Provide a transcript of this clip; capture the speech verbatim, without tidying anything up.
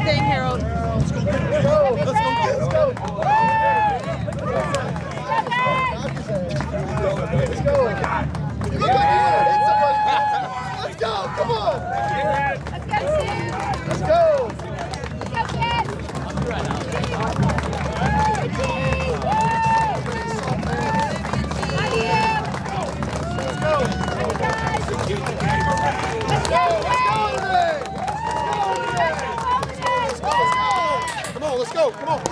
thing, Harold. Let's go. Let's go. Let's go. Let's go. You look like you want to hit somebody. Let's go. Come on. Let's go, Steve. Let's go. Let's go, kid. Come on, let's go. Come on.